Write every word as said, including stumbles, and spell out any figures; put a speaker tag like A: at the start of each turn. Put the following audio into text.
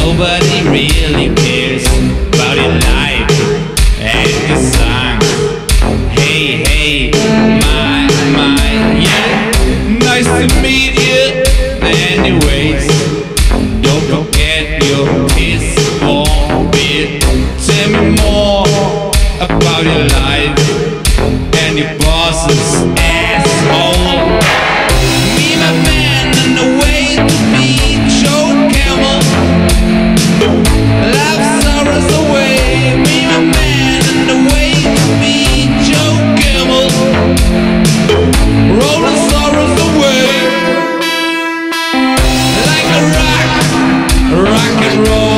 A: Nobody really cares about your life and your song. Hey, hey, my, my, yeah, nice to meet you. Anyways, don't forget your kiss for bit. Tell me more about your life and your boss's asshole. Me, my man, on the way to beach, oh Camel. Life sorrows away. Me, my man, on the way to beach, oh Camel. Rolling sorrows away. Like a rock, rock and roll.